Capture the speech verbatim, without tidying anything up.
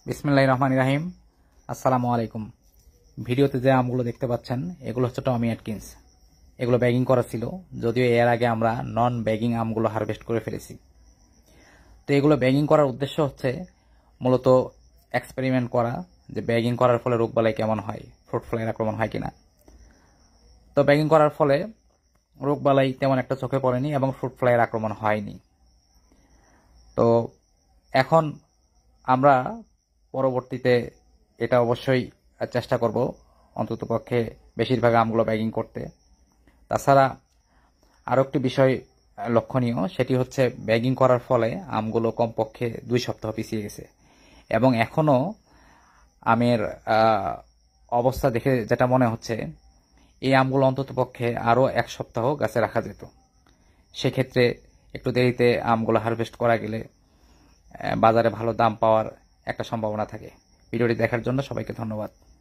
বিসমিল্লাহির রহমানির রহিম। আসসালামু আলাইকুম। ভিডিওতে যে আমগুলো দেখতে পাচ্ছেন এগুলো হচ্ছে টমি অ্যাটকিন্স। এগুলো ব্যাগিং করা ছিল, যদিও এর আগে আমরা নন ব্যাগিং আমগুলো হারভেস্ট করে ফেলেছি। তো এগুলো ব্যাগিং করার উদ্দেশ্য হচ্ছে মূলত এক্সপেরিমেন্ট করা, যে ব্যাগিং করার ফলে রোগবালাই কেমন হয়, ফ্রুট ফ্লাইয়ের আক্রমণ হয় কিনা। তো ব্যাগিং করার ফলে রোগবালাই তেমন একটা চোখে পড়েনি এবং ফ্রুট ফ্লাইয়ের আক্রমণ হয়নি। তো এখন আমরা পরবর্তীতে এটা অবশ্যই চেষ্টা করব অন্ততপক্ষে বেশিরভাগ আমগুলো ব্যাগিং করতে। তাছাড়া আরও একটি বিষয় লক্ষণীয়, সেটি হচ্ছে ব্যাগিং করার ফলে আমগুলো কমপক্ষে দুই সপ্তাহ পিছিয়ে গেছে এবং এখনও আমের অবস্থা দেখে যেটা মনে হচ্ছে এই আমগুলো অন্ততপক্ষে আরও এক সপ্তাহ গাছে রাখা যেত। সেক্ষেত্রে একটু দেরিতে আমগুলো হারভেস্ট করা গেলে বাজারে ভালো দাম পাওয়ার একটা সম্ভাবনা থাকে। ভিডিওটি দেখার জন্য সবাইকে ধন্যবাদ।